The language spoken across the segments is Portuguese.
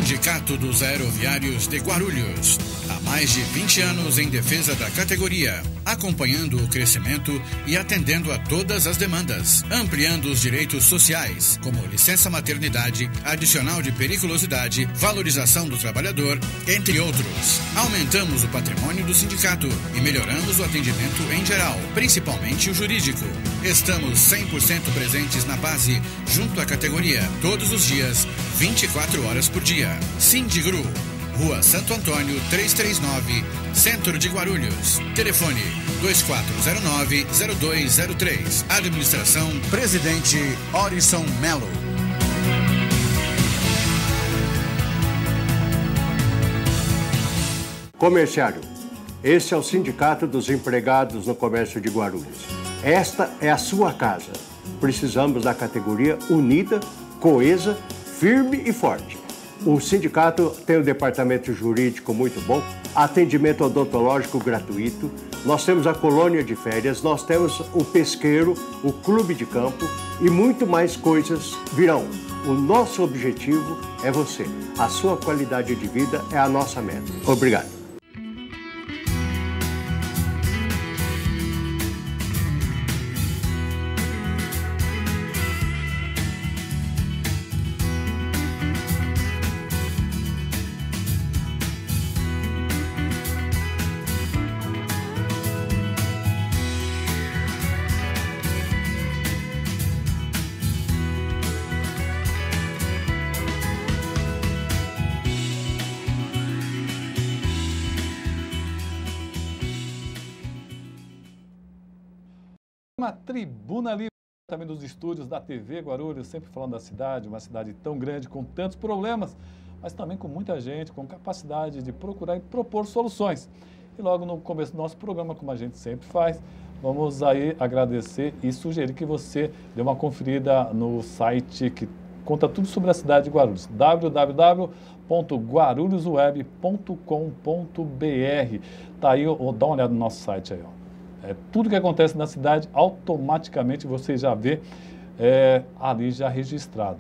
Sindicato dos Aeroviários de Guarulhos. Há mais de 20 anos em defesa da categoria, acompanhando o crescimento e atendendo a todas as demandas, ampliando os direitos sociais, como licença maternidade, adicional de periculosidade, valorização do trabalhador, entre outros. Aumentamos o patrimônio do sindicato e melhoramos o atendimento em geral, principalmente o jurídico. Estamos 100% presentes na base, junto à categoria, todos os dias, 24 horas por dia. Sindigru, Rua Santo Antônio, 339, Centro de Guarulhos. Telefone 2409-0203. Administração Presidente Orison Melo. Comerciário, esse é o Sindicato dos Empregados no Comércio de Guarulhos. Esta é a sua casa. Precisamos da categoria unida, coesa, firme e forte. O sindicato tem um departamento jurídico muito bom, atendimento odontológico gratuito, nós temos a colônia de férias, nós temos o pesqueiro, o clube de campo e muito mais coisas virão. O nosso objetivo é você. A sua qualidade de vida é a nossa meta. Obrigado. Uma tribuna livre também dos estúdios da TV Guarulhos, sempre falando da cidade, uma cidade tão grande, com tantos problemas, mas também com muita gente, com capacidade de procurar e propor soluções. E logo no começo do nosso programa, como a gente sempre faz, vamos aí agradecer e sugerir que você dê uma conferida no site que conta tudo sobre a cidade de Guarulhos, www.guarulhosweb.com.br. Tá aí, dá uma olhada no nosso site aí, ó. Tudo que acontece na cidade, automaticamente você já vê ali já registrado.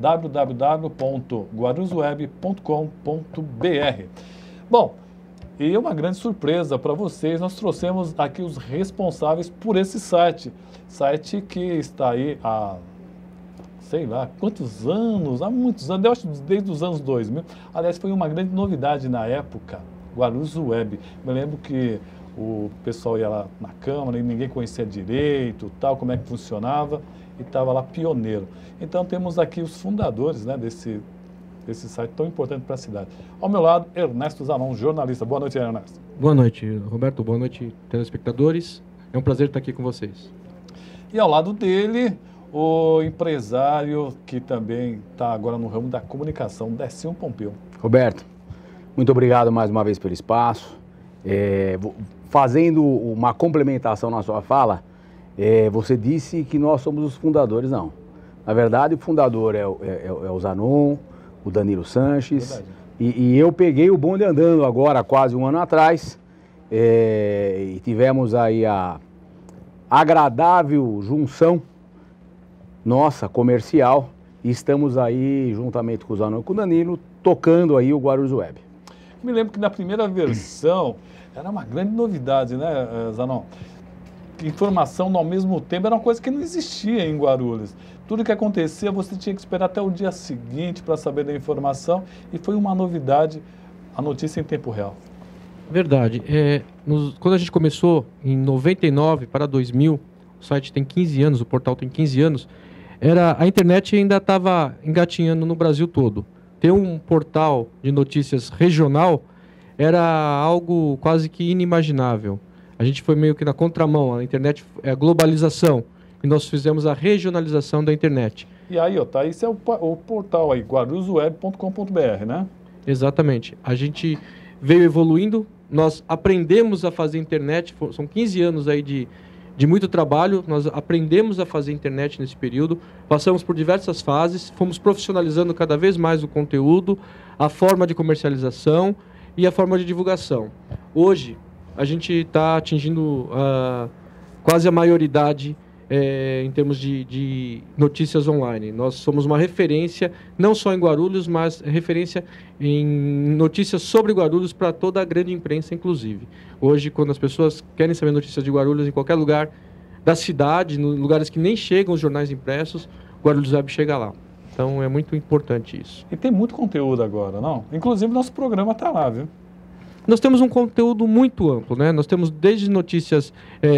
www.guarulhosweb.com.br. Bom, e uma grande surpresa para vocês, nós trouxemos aqui os responsáveis por esse site. Site que está aí há, sei lá, quantos anos, há muitos anos, eu acho desde os anos 2000. Aliás, foi uma grande novidade na época, Guarulhos Web. Me lembro que o pessoal ia lá na Câmara e ninguém conhecia direito, tal, como é que funcionava, e estava lá pioneiro. Então temos aqui os fundadores, né, desse site tão importante para a cidade. Ao meu lado, Ernesto Zanon, jornalista. Boa noite, Ernesto. Boa noite, Roberto. Boa noite, telespectadores. É um prazer estar aqui com vocês. E ao lado dele, o empresário que também está agora no ramo da comunicação, Décio Pompeu. Roberto, muito obrigado mais uma vez pelo espaço. Fazendo uma complementação na sua fala, você disse que nós somos os fundadores, não. Na verdade, o fundador é o Zanon, o Danilo Sanches, e eu peguei o bonde andando agora, quase um ano atrás, e tivemos aí a agradável junção nossa, comercial, e estamos aí, juntamente com o Zanon e com o Danilo, tocando aí o Guarulhos Web. Me lembro que na primeira versão era uma grande novidade, né, Zanon? Informação ao mesmo tempo era uma coisa que não existia em Guarulhos. Tudo que acontecia, você tinha que esperar até o dia seguinte para saber da informação, e foi uma novidade, a notícia em tempo real. Verdade. Quando a gente começou, em 99 para 2000, o site tem 15 anos, o portal tem 15 anos, a internet ainda estava engatinhando no Brasil todo. Ter um portal de notícias regional era algo quase que inimaginável. A gente foi meio que na contramão. A internet é a globalização e nós fizemos a regionalização da internet. E aí, tá? Esse é o portal aí, guarulhosweb.com.br, né? Exatamente. A gente veio evoluindo, nós aprendemos a fazer internet, são 15 anos aí de muito trabalho, nós aprendemos a fazer internet nesse período, passamos por diversas fases, fomos profissionalizando cada vez mais o conteúdo, a forma de comercialização e a forma de divulgação. Hoje, a gente está atingindo quase a maioridade em termos de notícias online. Nós somos uma referência, não só em Guarulhos, mas referência em notícias sobre Guarulhos para toda a grande imprensa, inclusive. Hoje, quando as pessoas querem saber notícias de Guarulhos em qualquer lugar da cidade, em lugares que nem chegam os jornais impressos, Guarulhos Web chega lá. Então, é muito importante isso. E tem muito conteúdo agora, não? Inclusive, nosso programa está lá, viu? Nós temos um conteúdo muito amplo, né? Nós temos desde notícias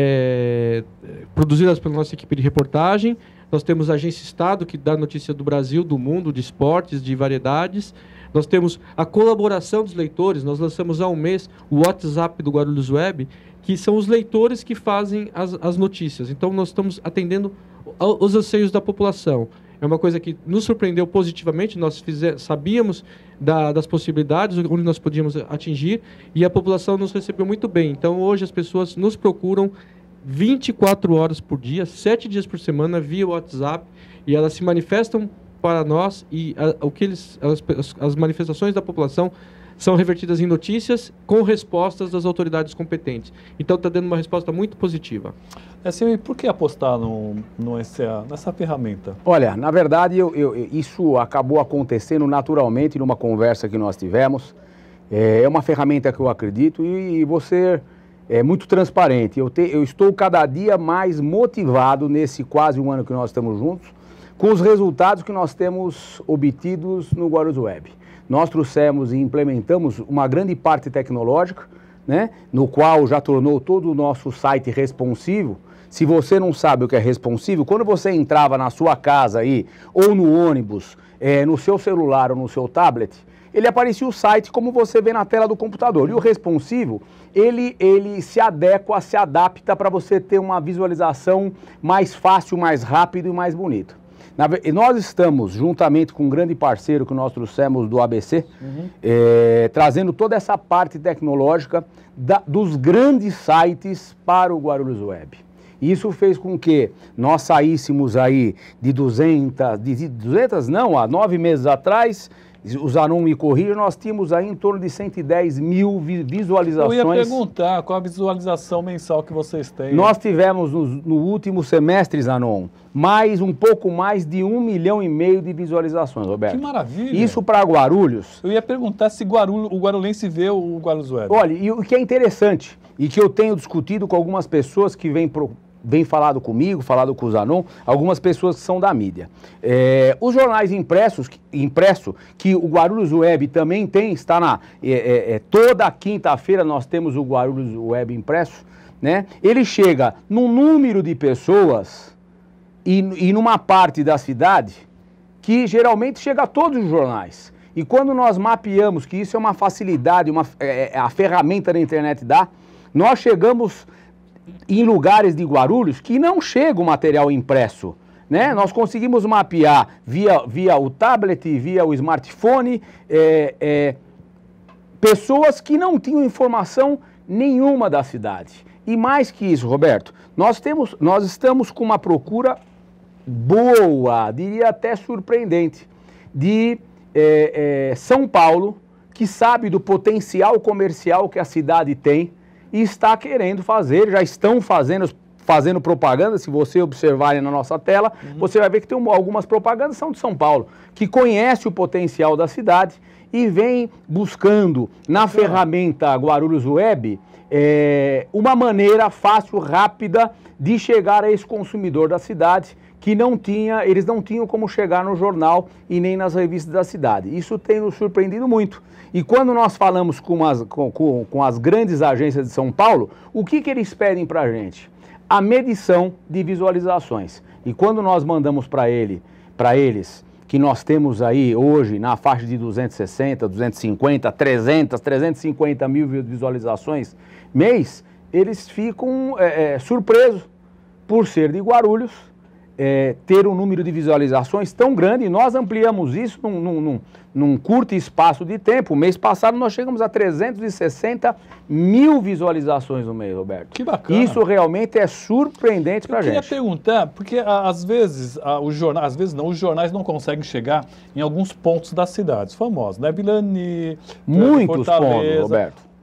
produzidas pela nossa equipe de reportagem, nós temos a Agência Estado, que dá notícia do Brasil, do mundo, de esportes, de variedades. Nós temos a colaboração dos leitores, nós lançamos há um mês o WhatsApp do Guarulhos Web, que são os leitores que fazem as notícias. Então, nós estamos atendendo os anseios da população. É uma coisa que nos surpreendeu positivamente, nós sabíamos das possibilidades, onde nós podíamos atingir, e a população nos recebeu muito bem. Então, hoje as pessoas nos procuram 24 horas por dia, 7 dias por semana, via WhatsApp, e elas se manifestam para nós, e as manifestações da população são revertidas em notícias com respostas das autoridades competentes. Então, está dando uma resposta muito positiva. E por que apostar nessa ferramenta? Olha, na verdade, isso acabou acontecendo naturalmente numa conversa que nós tivemos. É uma ferramenta que eu acredito e você é muito transparente. Eu estou cada dia mais motivado nesse quase um ano que nós estamos juntos, com os resultados que nós temos obtidos no Guarulhos Web. Nós trouxemos e implementamos uma grande parte tecnológica, né, no qual já tornou todo o nosso site responsivo. Se você não sabe o que é responsivo, quando você entrava na sua casa aí, ou no ônibus, no seu celular ou no seu tablet, ele aparecia o site como você vê na tela do computador. E o responsivo, ele se adequa, se adapta para você ter uma visualização mais fácil, mais rápido e mais bonita. Nós estamos, juntamente com um grande parceiro que nós trouxemos do ABC, trazendo toda essa parte tecnológica dos grandes sites para o Guarulhos Web. Isso fez com que nós saíssemos aí de 200 não, há 9 meses atrás, o Zanon me corrija, nós tínhamos aí em torno de 110 mil visualizações. Eu ia perguntar qual a visualização mensal que vocês têm. Nós tivemos no último semestre, Zanon, um pouco mais de 1,5 milhão de visualizações, Roberto. Que maravilha! Isso para Guarulhos. Eu ia perguntar se o guarulhense vê o Guarulhos Web. Olha, e o que é interessante, e que eu tenho discutido com algumas pessoas que vem falado comigo, falado com o Zanon, algumas pessoas que são da mídia. Os jornais impressos, que o Guarulhos Web também tem, está toda quinta-feira nós temos o Guarulhos Web impresso, né? Ele chega num número de pessoas e numa parte da cidade que geralmente chega a todos os jornais. E quando nós mapeamos que isso é uma facilidade, a ferramenta da internet dá, nós chegamos em lugares de Guarulhos que não chega o material impresso, né? Nós conseguimos mapear via o tablet, via o smartphone, pessoas que não tinham informação nenhuma da cidade. E mais que isso, Roberto, nós estamos com uma procura boa, diria até surpreendente, de São Paulo, que sabe do potencial comercial que a cidade tem, e está querendo fazer, já estão fazendo propaganda. Se você observar na nossa tela, você vai ver que tem algumas propagandas que são de São Paulo, que conhece o potencial da cidade e vem buscando na ferramenta Guarulhos Web uma maneira fácil, rápida de chegar a esse consumidor da cidade que eles não tinham como chegar no jornal e nem nas revistas da cidade. Isso tem nos surpreendido muito. E quando nós falamos com as grandes agências de São Paulo, o que eles pedem para a gente? A medição de visualizações. E quando nós mandamos para eles, que nós temos aí hoje na faixa de 260, 250, 300, 350 mil visualizações mês, eles ficam surpresos por ser de Guarulhos, ter um número de visualizações tão grande, e nós ampliamos isso num curto espaço de tempo. O mês passado nós chegamos a 360 mil visualizações no mês, Roberto. Que bacana. Isso realmente é surpreendente para a gente. Eu queria perguntar, porque às vezes, os jornais não conseguem chegar em alguns pontos das cidades famosas, né? Vilani, muitos Fortaleza. pontos, Roberto.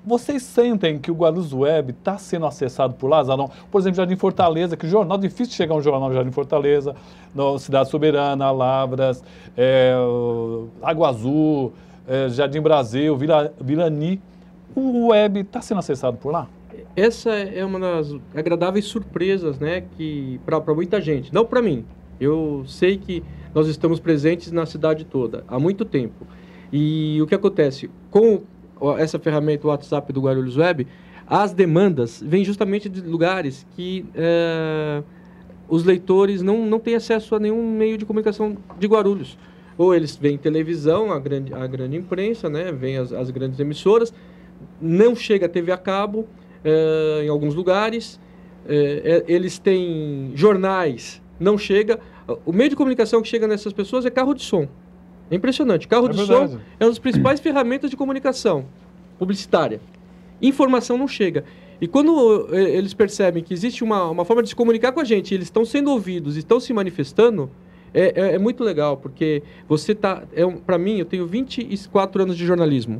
Vocês sentem que o Guarulhos Web está sendo acessado por lá, Zanon? Por exemplo, Jardim Fortaleza, que o jornal, difícil chegar um jornal no Jardim Fortaleza, no Cidade Soberana, Lavras, Água Azul, Jardim Brasil, Vilani. O web está sendo acessado por lá? Essa é uma das agradáveis surpresas, né, que para muita gente, não para mim. Eu sei que nós estamos presentes na cidade toda há muito tempo. E o que acontece com essa ferramenta, o WhatsApp do Guarulhos Web, as demandas vêm justamente de lugares que os leitores não têm acesso a nenhum meio de comunicação de Guarulhos. Ou eles veem televisão, a grande imprensa, né, vêm as grandes emissoras, não chega a TV a cabo em alguns lugares, eles têm jornais, não chega. O meio de comunicação que chega nessas pessoas é carro de som. É impressionante. Carro de som é uma das principais ferramentas de comunicação publicitária. Informação não chega. E quando eles percebem que existe uma forma de se comunicar com a gente, eles estão sendo ouvidos, estão se manifestando, é muito legal, porque você está... para mim, eu tenho 24 anos de jornalismo.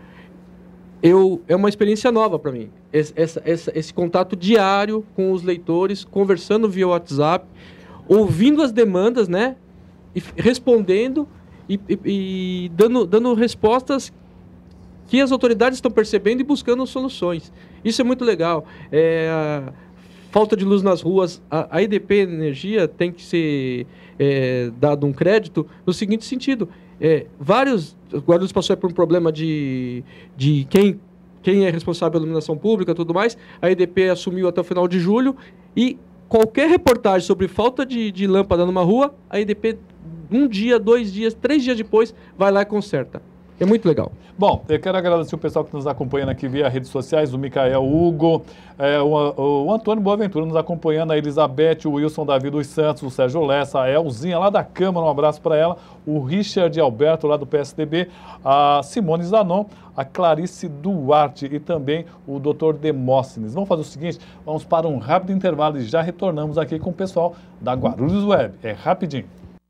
É uma experiência nova para mim. Esse contato diário com os leitores, conversando via WhatsApp, ouvindo as demandas, né? E respondendo e dando respostas que as autoridades estão percebendo e buscando soluções. Isso é muito legal. Falta de luz nas ruas, a EDP Energia tem que ser dado um crédito no seguinte sentido. Guarulhos passou por um problema de quem é responsável pela iluminação pública e tudo mais. A EDP assumiu até o final de julho e qualquer reportagem sobre falta de lâmpada numa rua, a EDP, 1 dia, 2 dias, 3 dias depois, vai lá e conserta. É muito legal. Bom, eu quero agradecer o pessoal que nos acompanha aqui via redes sociais, o Micael, o Hugo, o Antônio Boaventura nos acompanhando, a Elizabeth, o Wilson Davi dos Santos, o Sérgio Lessa, a Elzinha lá da Câmara, um abraço para ela, o Richard Alberto lá do PSDB, a Simone Zanon, a Clarice Duarte e também o Dr. Demóstenes. Vamos fazer o seguinte, vamos para um rápido intervalo e já retornamos aqui com o pessoal da Guarulhos Web. É rapidinho.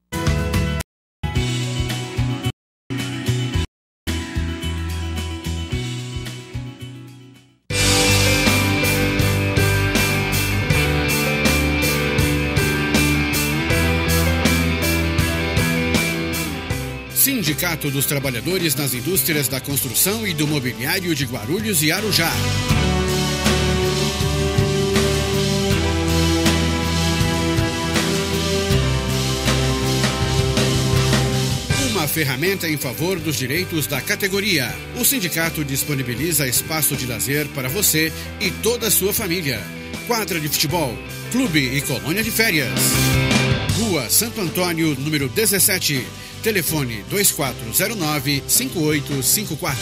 Sindicato dos Trabalhadores nas Indústrias da Construção e do Mobiliário de Guarulhos e Arujá. Uma ferramenta em favor dos direitos da categoria. O sindicato disponibiliza espaço de lazer para você e toda a sua família. Quadra de futebol, clube e colônia de férias. Rua Santo Antônio, número 17. Telefone 2409-5854.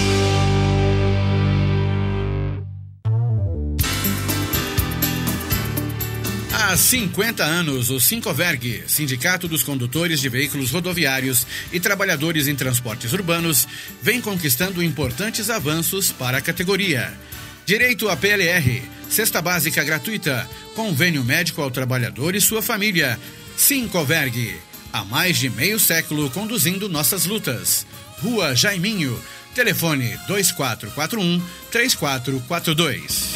Há 50 anos, o Sincoverg, Sindicato dos Condutores de Veículos Rodoviários e Trabalhadores em Transportes Urbanos, vem conquistando importantes avanços para a categoria. Direito à PLR, cesta básica gratuita, convênio médico ao trabalhador e sua família. Sincoverg, há mais de meio século conduzindo nossas lutas. Rua Jaiminho, telefone 2441-3442.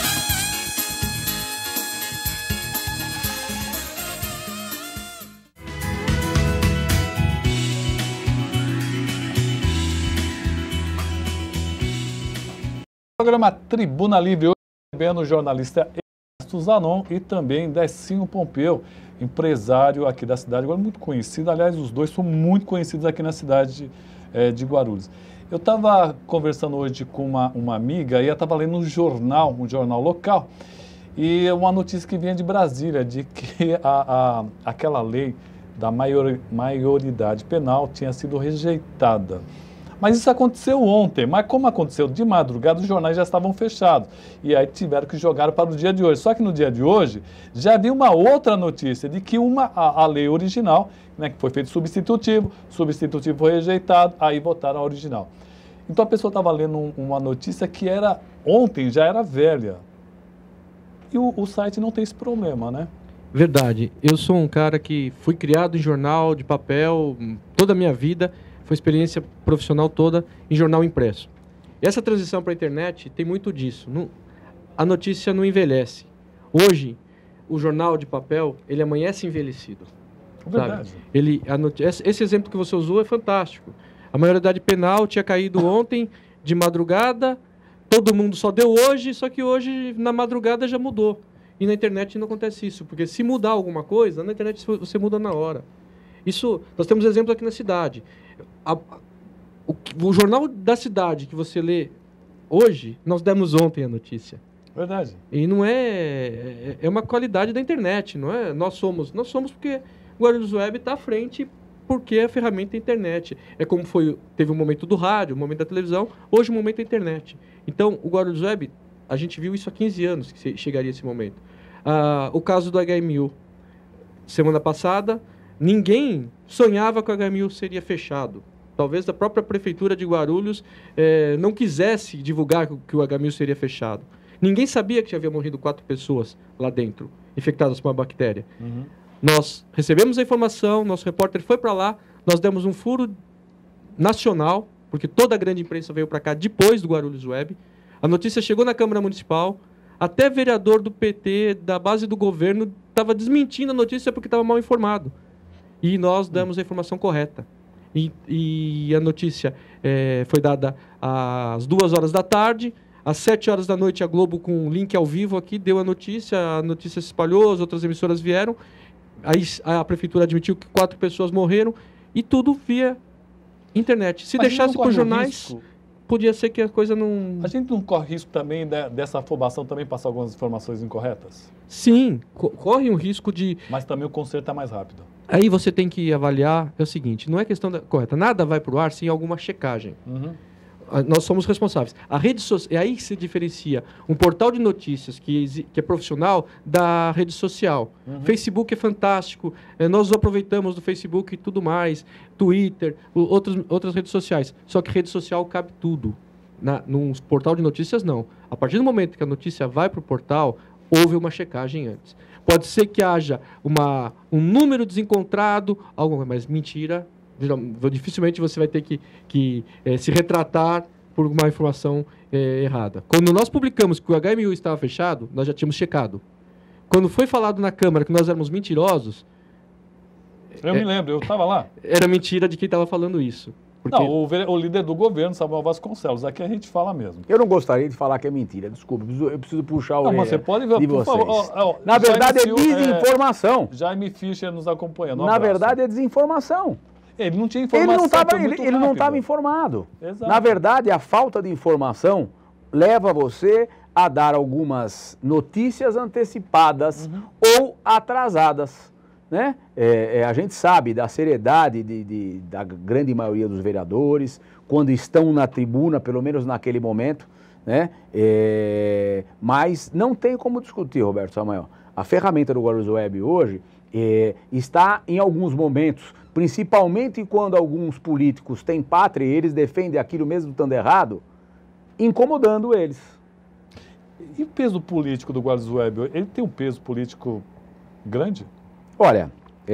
Programa Tribuna Livre, hoje recebendo o jornalista Ernesto Zanon e também Decinho Pompeu, empresário aqui da cidade, agora muito conhecido. Aliás, os dois são muito conhecidos aqui na cidade de Guarulhos. Eu estava conversando hoje com uma amiga e ela estava lendo um jornal local, e uma notícia que vinha de Brasília, de que aquela lei da maioridade penal tinha sido rejeitada. Mas isso aconteceu ontem, mas como aconteceu de madrugada, os jornais já estavam fechados. E aí tiveram que jogar para o dia de hoje. Só que no dia de hoje, já havia uma outra notícia de que a lei original, né, que foi feito substitutivo foi rejeitado, aí votaram a original. Então a pessoa estava lendo uma notícia que era ontem, já era velha. E o site não tem esse problema, né? Verdade. Eu sou um cara que fui criado em jornal de papel toda a minha vida. Foi experiência profissional toda em jornal impresso. E essa transição para a internet tem muito disso. A notícia não envelhece. Hoje, o jornal de papel, ele amanhece envelhecido. Verdade. Esse exemplo que você usou é fantástico. A maioridade penal tinha caído ontem, de madrugada, todo mundo só deu hoje, só que hoje, na madrugada, já mudou. E na internet não acontece isso, porque se mudar alguma coisa, na internet você muda na hora. Isso, nós temos exemplos aqui na cidade. O jornal da cidade que você lê hoje, nós demos ontem a notícia. Verdade. E não é uma qualidade da internet, não é? Nós somos porque o Guarulhos Web está à frente porque é a ferramenta da internet. É como teve um momento do rádio, um momento da televisão, hoje o momento da internet. Então, o Guarulhos Web, a gente viu isso há 15 anos que chegaria esse momento. O caso do HMU, semana passada, ninguém sonhava que o HMU seria fechado. Talvez a própria prefeitura de Guarulhos não quisesse divulgar que o HMU seria fechado. Ninguém sabia que havia morrido 4 pessoas lá dentro, infectadas por uma bactéria. Uhum. Nós recebemos a informação, nosso repórter foi para lá, nós demos um furo nacional, porque toda a grande imprensa veio para cá depois do Guarulhos Web. A notícia chegou na Câmara Municipal, até vereador do PT, da base do governo, estava desmentindo a notícia porque estava mal informado. E nós damos a informação correta. E a notícia foi dada às 2h da tarde, às 7h da noite a Globo, com um link ao vivo aqui, deu a notícia se espalhou, as outras emissoras vieram, aí a prefeitura admitiu que 4 pessoas morreram, e tudo via internet. Se deixasse por jornais, podia ser que a coisa não... A gente não corre risco também dessa afobação também passar algumas informações incorretas? Sim, corre um risco de... Mas também o conserto é mais rápido. Aí você tem que avaliar, é o seguinte, não é questão correta, nada vai para o ar sem alguma checagem. Uhum. Nós somos responsáveis. A rede social, é aí que se diferencia um portal de notícias que é profissional da rede social. Uhum. Facebook é fantástico, nós aproveitamos do Facebook e tudo mais, Twitter, outras redes sociais. Só que rede social cabe tudo. Num portal de notícias, não. A partir do momento que a notícia vai para o portal, houve uma checagem antes. Pode ser que haja um número desencontrado, mas mentira. Dificilmente você vai ter que se retratar por uma informação errada. Quando nós publicamos que o HMU estava fechado, nós já tínhamos checado. Quando foi falado na Câmara que nós éramos mentirosos... Eu me lembro, eu estava lá. Era mentira de quem estava falando isso. Porque... Não, o líder do governo, Samuel Vasconcelos, aqui a gente fala mesmo. Eu não gostaria de falar que é mentira, desculpa, eu preciso puxar o mas você pode ver, por favor. Na verdade é desinformação. Jaime Fischer nos acompanhando. Na verdade é desinformação. Ele não tinha informação. Ele não estava informado. Exato. Na verdade, a falta de informação leva você a dar algumas notícias antecipadas ou atrasadas. Né? A gente sabe da seriedade da grande maioria dos vereadores, quando estão na tribuna, pelo menos naquele momento, né? Mas não tem como discutir, Roberto Samuel. A ferramenta do Guarulhos Web hoje está em alguns momentos, principalmente quando alguns políticos têm pátria e eles defendem aquilo mesmo estando errado, incomodando eles. E o peso político do Guarulhos Web, ele tem um peso político grande? Olha...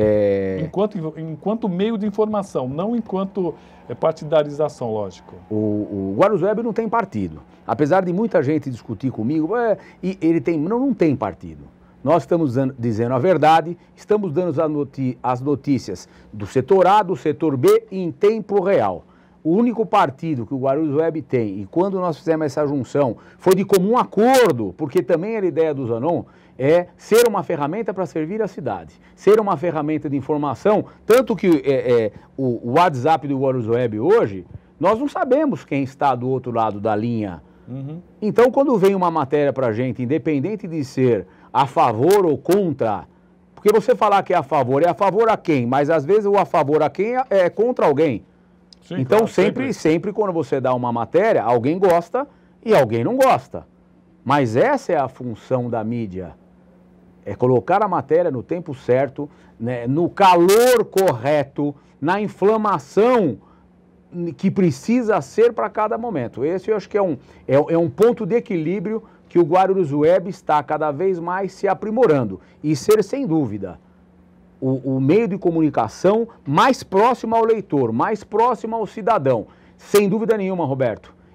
Enquanto meio de informação, não enquanto partidarização, lógico. O Guarulhos Web não tem partido. Apesar de muita gente discutir comigo, não tem partido. Nós estamos dizendo a verdade, estamos dando as notícias do setor A, do setor B em tempo real. O único partido que o Guarulhos Web tem, e quando nós fizemos essa junção, foi de comum acordo, porque também era ideia do Zanon, é ser uma ferramenta para servir a cidade, ser uma ferramenta de informação, tanto que o WhatsApp do Guarulhos Web hoje, nós não sabemos quem está do outro lado da linha. Então, quando vem uma matéria para a gente, independente de ser a favor ou contra, porque você falar que é a favor a quem? Mas às vezes o a favor a quem é contra alguém. Sim, então, claro, sempre quando você dá uma matéria, alguém gosta e alguém não gosta. Mas essa é a função da mídia. É colocar a matéria no tempo certo, né, no calor correto, na inflamação que precisa ser para cada momento. Esse eu acho que é um ponto de equilíbrio que o Guarulhos Web está cada vez mais se aprimorando. E ser, sem dúvida, o meio de comunicação mais próximo ao leitor, mais próximo ao cidadão. Sem dúvida nenhuma, Roberto.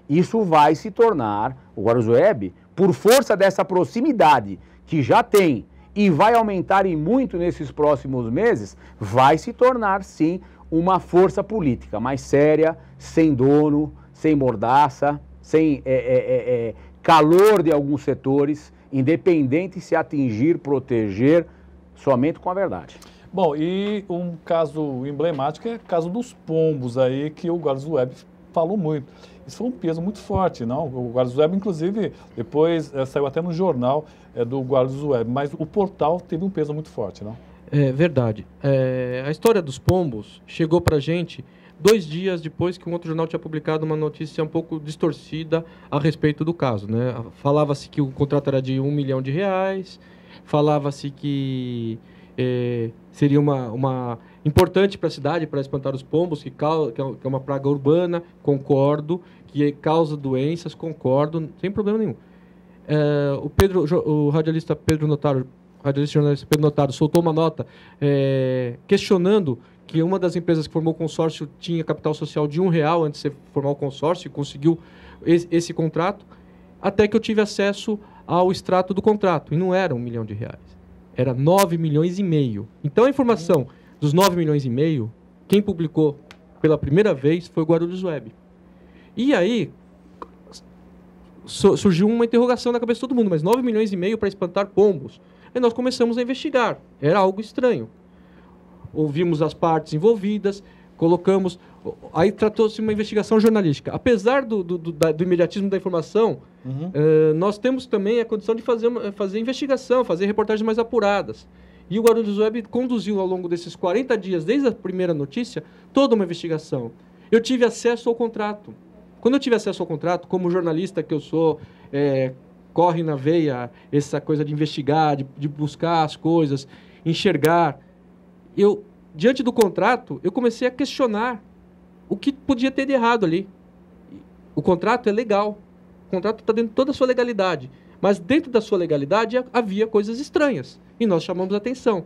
Isso vai se tornar, o Guarulhos Web, por força dessa proximidade que já tem e vai aumentar e muito nesses próximos meses, vai se tornar, sim, uma força política mais séria, sem dono, sem mordaça, sem calor de alguns setores, independente se atingir, proteger, somente com a verdade. Bom, e um caso emblemático é o caso dos pombos aí, que o Guarulhos Web falou muito. Isso foi um peso muito forte, não? O Guarulhos Web, inclusive, depois saiu até no jornal do Guarulhos Web, mas o portal teve um peso muito forte, não? É verdade. A história dos pombos chegou para a gente 2 dias depois que um outro jornal tinha publicado uma notícia um pouco distorcida a respeito do caso, né? Falava-se que o contrato era de R$1 milhão, falava-se que seria uma importante para a cidade para espantar os pombos, que é uma praga urbana, concordo, que causa doenças, concordo, sem problema nenhum. O radialista jornalista Pedro Notaro soltou uma nota questionando que uma das empresas que formou o consórcio tinha capital social de R$1 antes de formar o consórcio e conseguiu esse contrato, até que eu tive acesso ao extrato do contrato, e não era R$1 milhão, era 9,5 milhões. Então a informação dos 9,5 milhões, quem publicou pela primeira vez foi o Guarulhos Web. E aí surgiu uma interrogação na cabeça de todo mundo, mas 9,5 milhões para espantar pombos. E nós começamos a investigar, era algo estranho. Ouvimos as partes envolvidas, colocamos... Aí tratou-se uma investigação jornalística. Apesar do imediatismo da informação, nós temos também a condição de fazer investigação, fazer reportagens mais apuradas. E o Guarulhos Web conduziu ao longo desses 40 dias, desde a primeira notícia, toda uma investigação. Eu tive acesso ao contrato. Quando eu tive acesso ao contrato, como jornalista que eu sou, corre na veia essa coisa de investigar, de buscar as coisas, enxergar. Diante do contrato, eu comecei a questionar o que podia ter de errado ali. O contrato é legal. O contrato está dentro de toda a sua legalidade. Mas dentro da sua legalidade havia coisas estranhas. E nós chamamos a atenção.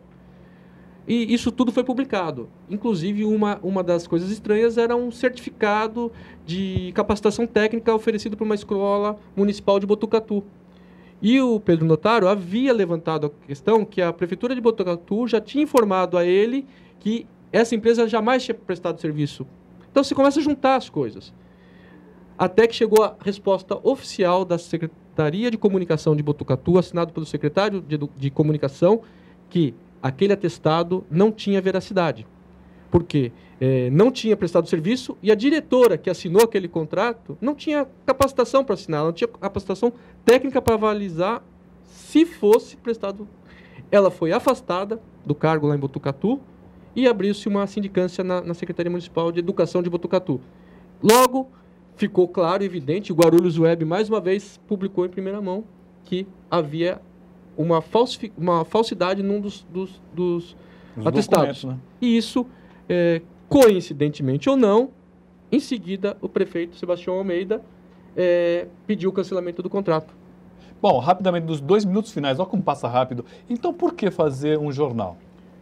E isso tudo foi publicado. Inclusive, uma das coisas estranhas era um certificado de capacitação técnica oferecido por uma escola municipal de Botucatu. E o Pedro Notaro havia levantado a questão que a Prefeitura de Botucatu já tinha informado a ele que essa empresa jamais tinha prestado serviço. Então, você começa a juntar as coisas. Até que chegou a resposta oficial da Secretaria de Comunicação de Botucatu, assinado pelo secretário de Comunicação, que aquele atestado não tinha veracidade. Porque não tinha prestado serviço e a diretora que assinou aquele contrato não tinha capacitação para assinar, não tinha capacitação técnica para avalizar se fosse prestado. Ela foi afastada do cargo lá em Botucatu e abriu-se uma sindicância na Secretaria Municipal de Educação de Botucatu. Logo, ficou claro e evidente, o Guarulhos Web, mais uma vez, publicou em primeira mão que havia uma falsidade num dos atestados. Né? E isso, coincidentemente ou não, em seguida, o prefeito Sebastião Almeida pediu o cancelamento do contrato. Bom, rapidamente, dos 2 minutos finais, olha como passa rápido. Então, por que fazer um jornal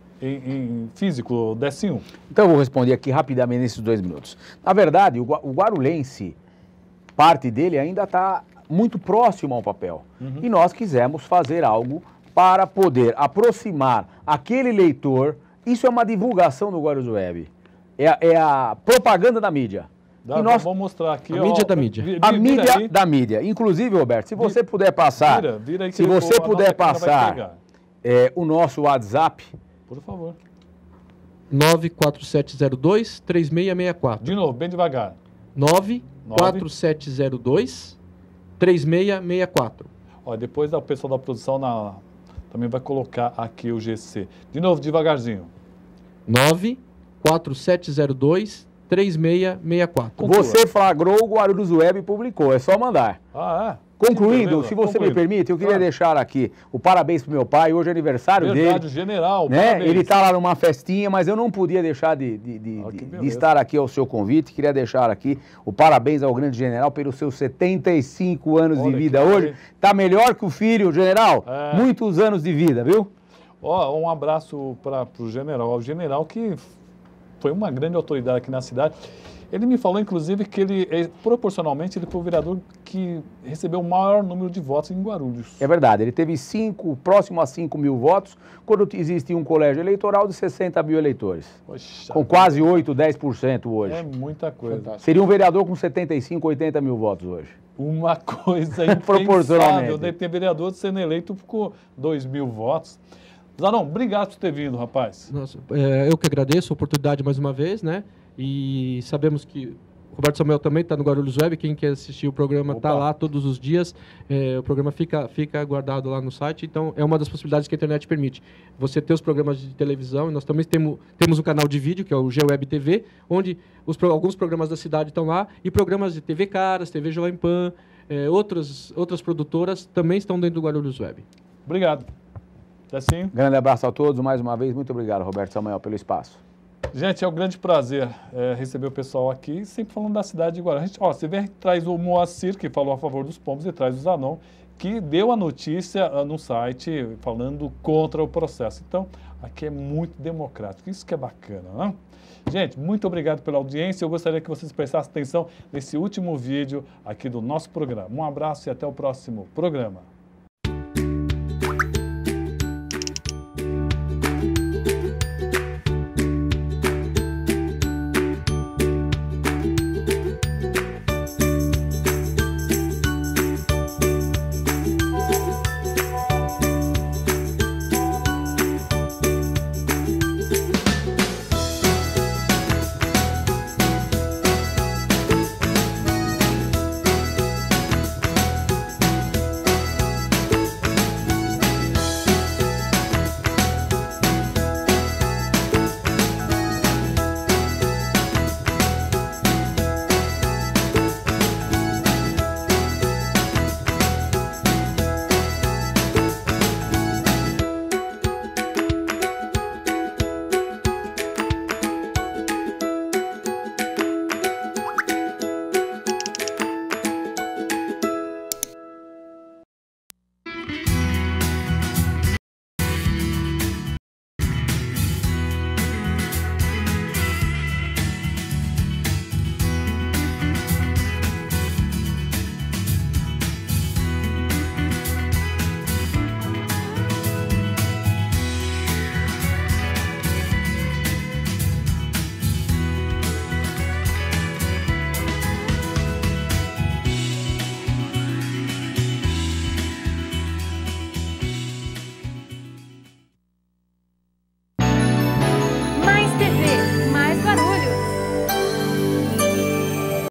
em físico, Décio? Então, eu vou responder aqui rapidamente nesses 2 minutos. Na verdade, o guarulhense, parte dele ainda está muito próximo ao papel. E nós quisemos fazer algo para poder aproximar aquele leitor. Isso é uma divulgação do Guarulhos Web. É a propaganda da mídia. Vamos mostrar aqui. A mídia da mídia. A mídia da mídia. Inclusive, Roberto, se você puder passar... Vira aí que se você puder passar o nosso WhatsApp... Por favor. 94702-3664. De novo, bem devagar. 94702-3664. Ó, depois o pessoal da produção também vai colocar aqui o GC. De novo, devagarzinho. 94702-3664. Você flagrou, o Guarulhos Web publicou, é só mandar. Ah, é? Concluindo, se você me permite, eu queria deixar aqui o parabéns pro meu pai, hoje é aniversário dele. General, né? Parabéns. Ele está lá numa festinha, mas eu não podia deixar de estar aqui ao seu convite. Queria deixar aqui o parabéns ao grande general pelos seus 75 anos de vida hoje. Está melhor que o filho, general. Muitos anos de vida, viu? Ó, um abraço para o general que foi uma grande autoridade aqui na cidade. Ele me falou, inclusive, que ele, proporcionalmente, ele foi o vereador que recebeu o maior número de votos em Guarulhos. É verdade, ele teve próximo a 5 mil votos, quando existe um colégio eleitoral de 60 mil eleitores. Poxa, com quase 8, 10% hoje. é muita coisa. Fantástico. Seria um vereador com 75, 80 mil votos hoje. Uma coisa impensável, Proporcionalmente. né? Tem vereador sendo eleito com 2 mil votos. Zanon, obrigado por ter vindo, rapaz. Nossa, eu que agradeço a oportunidade mais uma vez, né? E sabemos que o Roberto Samuel também está no Guarulhos Web. Quem quer assistir o programa está Opa. lá todos os dias. O programa fica guardado lá no site. Então, é uma das possibilidades que a internet permite. Você ter os programas de televisão. E nós também temos um canal de vídeo, que é o GWeb TV, onde alguns programas da cidade estão lá. E programas de TV Caras, TV Jovem Pan, outras produtoras também estão dentro do Guarulhos Web. Obrigado. Até sim. Grande abraço a todos, mais uma vez. Muito obrigado, Roberto Samuel, pelo espaço. Gente, é um grande prazer receber o pessoal aqui, sempre falando da cidade de Guarulhos. Você vê, traz o Moacir, que falou a favor dos pombos, e traz o Zanon, que deu a notícia no site falando contra o processo. Então, aqui é muito democrático, isso que é bacana, né? Gente, muito obrigado pela audiência. Eu gostaria que vocês prestassem atenção nesse último vídeo aqui do nosso programa. Um abraço e até o próximo programa.